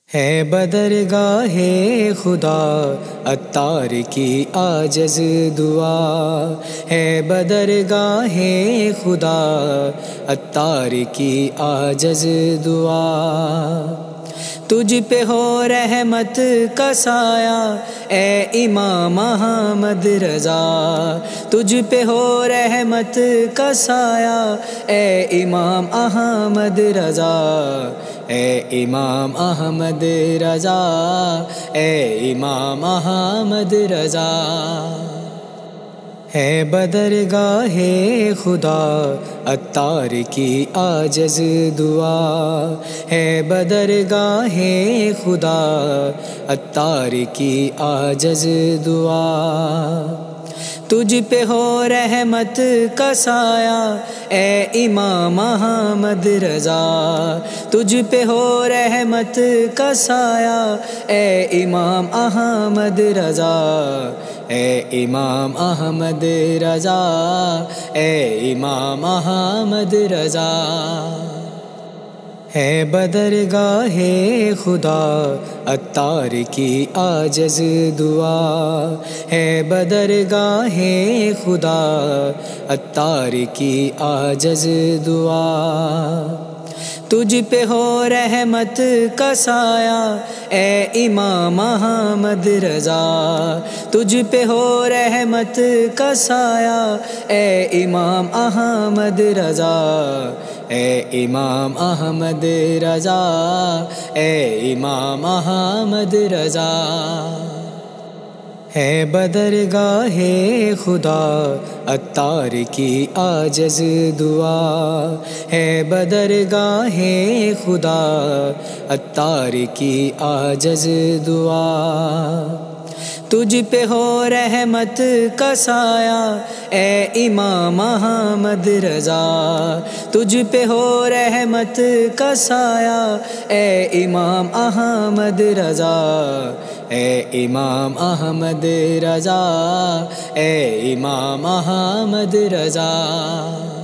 ہے بدرگاہ خدا عطار کی عاجز دعا، ہے بدرگاہ خدا عطار کی عاجز دعا۔ تجھ پہ ہو رحمت کا سایہ اے امام احمد رضا، تجھ پہ ہو رحمت کا سایہ اے امام احمد رضا، اے امام احمد رضا، اے امام احمد رضا۔ ہے بدرگاہ خدا عطار کی عاجز دعا، ہے بدرگاہ خدا عطار کی عاجز دعا۔ تجھ پہ ہو رحمت کا سایہ اے امام احمد رضا، تجھ پہ ہو رحمت کا سایہ اے امام احمد رضا، اے امام احمد رضا، اے امام احمد رضا۔ ہے بدرگاہ خدا عطار کی عاجز دعا، ہے بدرگاہ خدا عطار کی عاجز دعا۔ تجھ پہ ہو رحمت کا سایہ اے امام احمد رضا، تجھ پہ ہو رحمت کا سایہ اے امام احمد رضا، اے امام احمد رضا، اے امام احمد رضا۔ ہے بدرگاہ خدا عطار کی عاجز دعا، ہے بدرگاہ خدا عطار کی عاجز دعا۔ تجھ پہ ہو رحمت کا سایہ اے امام احمد رضا، تجھ پہ ہو رحمت کا سایہ اے امام احمد رضا، اے امام احمد رضا، اے امام احمد رضا۔